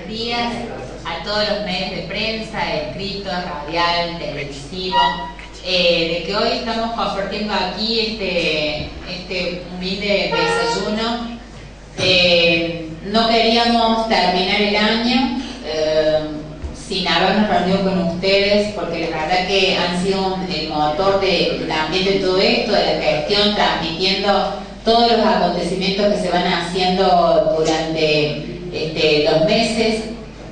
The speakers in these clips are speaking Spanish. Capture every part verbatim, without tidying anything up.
días a todos los medios de prensa, escrito, radial, televisivo, eh, de que hoy estamos compartiendo aquí este, este humilde desayuno. Eh, no queríamos terminar el año eh, sin habernos reunido con ustedes, porque la verdad que han sido un, el motor de, también de todo esto, de la gestión, transmitiendo todos los acontecimientos que se van haciendo durante este, los meses,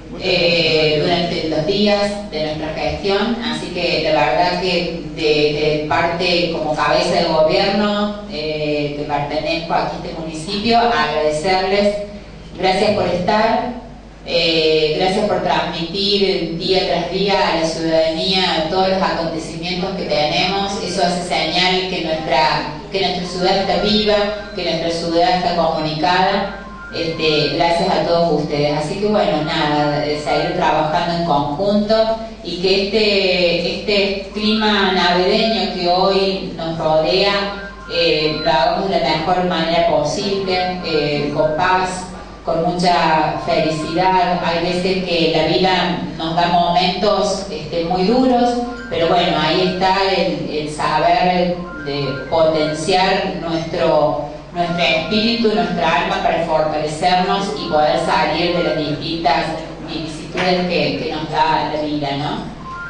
eh, durante los días de nuestra gestión. Así que la verdad que de, de parte como cabeza de gobierno eh, que pertenezco aquí a este municipio, agradecerles, gracias por estar. Eh, gracias por transmitir día tras día a la ciudadanía todos los acontecimientos que tenemos. Eso hace señal que nuestra, que nuestra ciudad está viva, que nuestra ciudad está comunicada. Este, gracias a todos ustedes. Así que bueno, nada, seguir trabajando en conjunto y que este, este clima navideño que hoy nos rodea eh, lo hagamos de la mejor manera posible, eh, con paz, con mucha felicidad. Hay veces que la vida nos da momentos este, muy duros, pero bueno, ahí está el, el saber de potenciar nuestro, nuestro espíritu, nuestra alma para fortalecernos y poder salir de las distintas vicisitudes que, que nos da la vida, ¿no?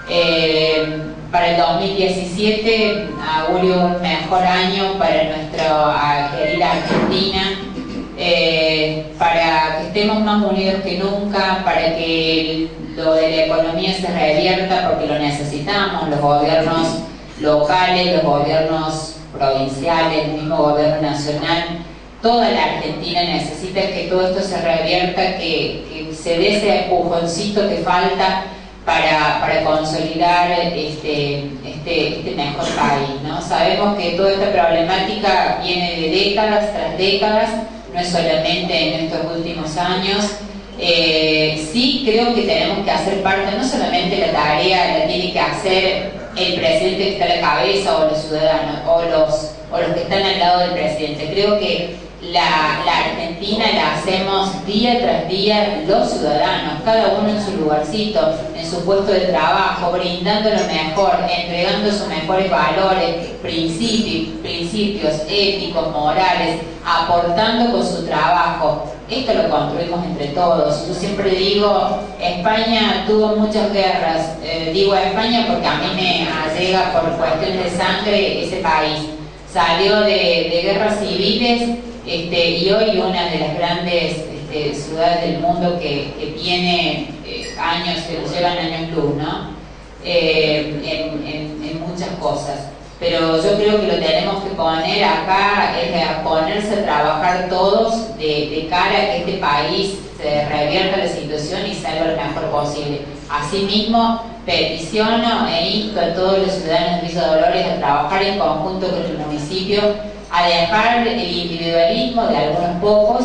Eh, para el dos mil diecisiete augurio un mejor año para nuestra querida Argentina. Eh, para que estemos más unidos que nunca, para que lo de la economía se revierta, porque lo necesitamos, los gobiernos locales, los gobiernos provinciales, el mismo gobierno nacional, toda la Argentina necesita que todo esto se revierta, que, que se dé ese empujoncito que falta para, para consolidar este, este, este mejor país, ¿no? Sabemos que toda esta problemática viene de décadas tras décadas, no es solamente en estos últimos años. Eh, sí creo que tenemos que hacer parte, no solamente la tarea la tiene que hacer el presidente que está a la cabeza o los ciudadanos o los, o los que están al lado del presidente. Creo que la, la Argentina la hacemos día tras día los ciudadanos, cada uno en su lugarcito, en su puesto de trabajo, brindando lo mejor, entregando sus mejores valores, principios, principios éticos, morales, aportando con su trabajo. Esto lo construimos entre todos. Yo siempre digo, España tuvo muchas guerras. Eh, digo España porque a mí me allega por cuestiones de sangre ese país. Salió de, de guerras civiles este, y hoy una de las grandes este, ciudades del mundo que, que tiene eh, años, que llevan años luz, ¿no? Eh, en, en, en muchas cosas. Pero yo creo que lo tenemos que poner acá, es a ponerse a trabajar todos de, de cara a que este país se revierta la situación y salga lo mejor posible. Asimismo, peticiono e insto a todos los ciudadanos de Villa Dolores a trabajar en conjunto con el municipio, a dejar el individualismo de algunos pocos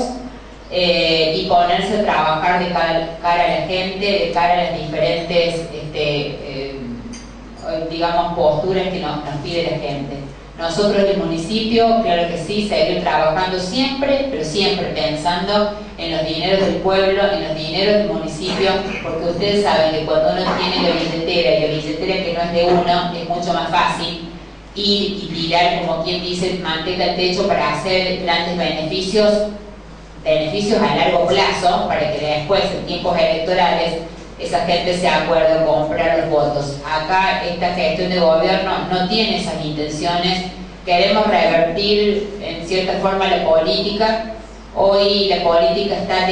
eh, y ponerse a trabajar de cara, cara a la gente, de cara a las diferentes este, eh, digamos, posturas que nos, nos pide la gente. Nosotros del municipio, claro que sí, seguir trabajando siempre, pero siempre pensando en los dineros del pueblo, en los dineros del municipio, porque ustedes saben que cuando uno tiene la billetera y la billetera que no es de uno, es mucho más fácil ir y tirar, como quien dice, manteca al techo para hacer grandes beneficios, beneficios a largo plazo, para que después, en tiempos electorales, esa gente se acuerda de comprar los votos. Acá esta gestión de gobierno no tiene esas intenciones. Queremos revertir en cierta forma la política. Hoy la política está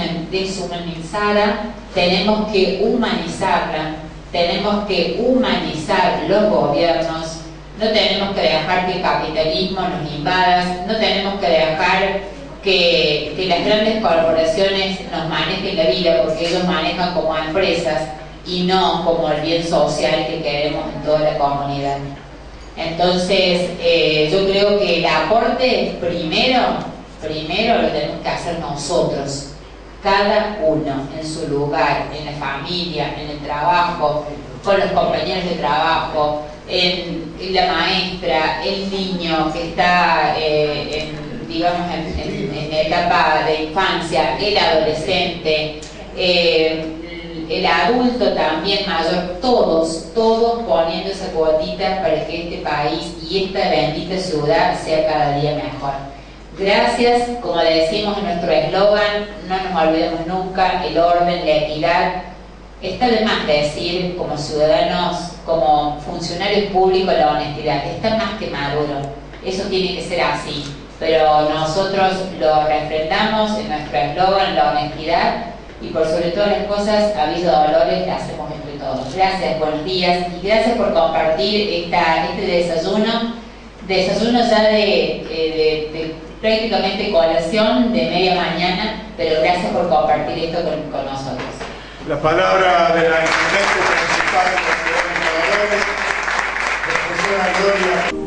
deshumanizada. Tenemos que humanizarla. Tenemos que humanizar los gobiernos. No tenemos que dejar que el capitalismo nos invada. No tenemos que dejar Que, que las grandes corporaciones nos manejen la vida, porque ellos manejan como empresas y no como el bien social que queremos en toda la comunidad. Entonces, eh, yo creo que el aporte primero, primero lo tenemos que hacer nosotros, cada uno en su lugar, en la familia, en el trabajo, con los compañeros de trabajo, en, en la maestra, el niño que está eh, en digamos, en, en, en etapa de infancia, el adolescente, eh, el adulto también mayor, todos, todos poniendo esa cuotita para que este país y esta bendita ciudad sea cada día mejor. Gracias, como le decimos en nuestro eslogan, no nos olvidemos nunca, el orden, la equidad. Está de más decir, como ciudadanos, como funcionarios públicos, la honestidad. Está más que maduro. Eso tiene que ser así. Pero nosotros lo refrendamos en nuestro eslogan, la honestidad, y por sobre todas las cosas, aviso de dolores, la hacemos entre todos. Gracias, buenos días, y gracias por compartir esta, este desayuno. Desayuno ya de, de, de prácticamente colación de media mañana, pero gracias por compartir esto con, con nosotros. La palabra de la intendente principal de la ciudad de Dolores, la profesora Gloria.